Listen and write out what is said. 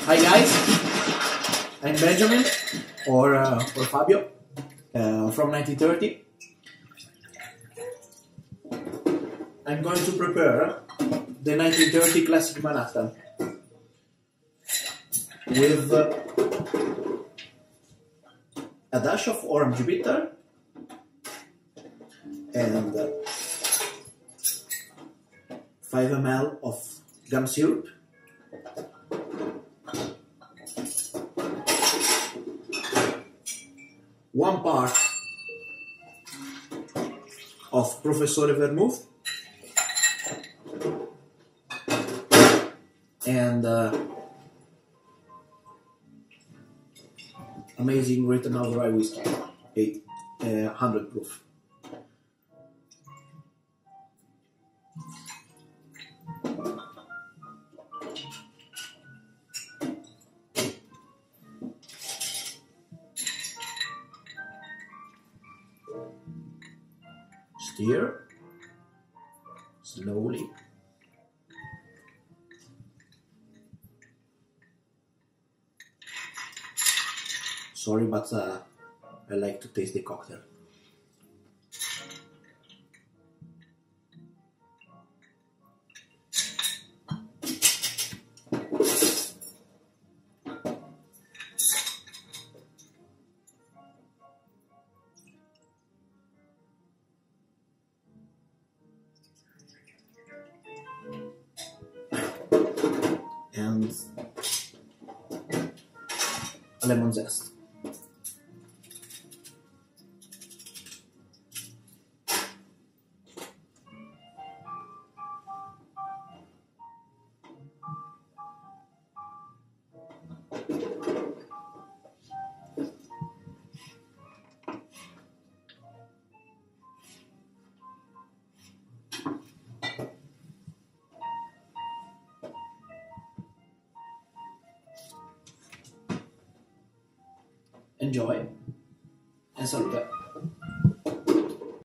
Hi guys, I'm Benjamin or Fabio from 1930. I'm going to prepare the 1930 Classic Manhattan with a dash of orange bitter and 5 ml of gum syrup, one part of Professore Vermouth, and amazing Returnal Dry Whiskey, 800 proof. Stir slowly. Sorry, but I like to taste the cocktail. And lemon zest. Enjoy and salute.